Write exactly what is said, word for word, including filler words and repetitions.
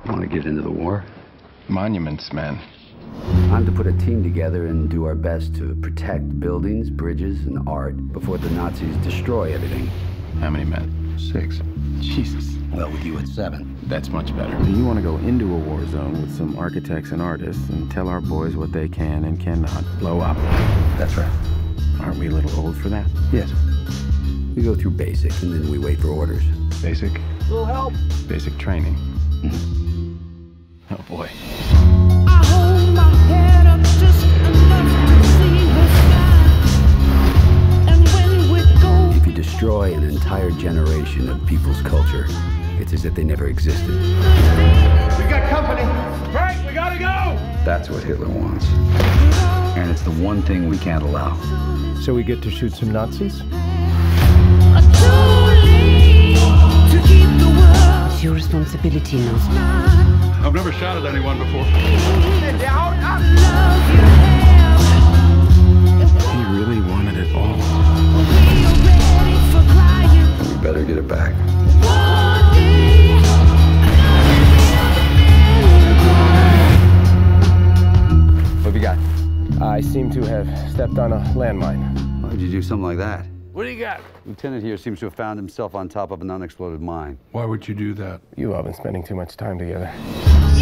Want to get into the war? Monuments, man. I'm to put a team together and do our best to protect buildings, bridges, and art before the Nazis destroy everything. How many men? Six. Jesus. Well, with you at seven. That's much better. You want to go into a war zone with some architects and artists and tell our boys what they can and cannot blow up. That's right. Aren't we a little old for that? Yes. We go through basic, and then we wait for orders. Basic? A little help. Basic training. Oh, boy. I hold my head up just enough to see the sky. And when we go, If you destroy an entire generation of people's culture, it's as if they never existed. We've got company. Right, we gotta go! That's what Hitler wants. And it's the one thing we can't allow. So we get to shoot some Nazis? to keep the world. It's your responsibility now. I've never shot at anyone before. He really wanted it all. We better get it back. What have you got? I seem to have stepped on a landmine. Why'd you do something like that? What do you got? Lieutenant here seems to have found himself on top of an unexploded mine. Why would you do that? You all been spending too much time together.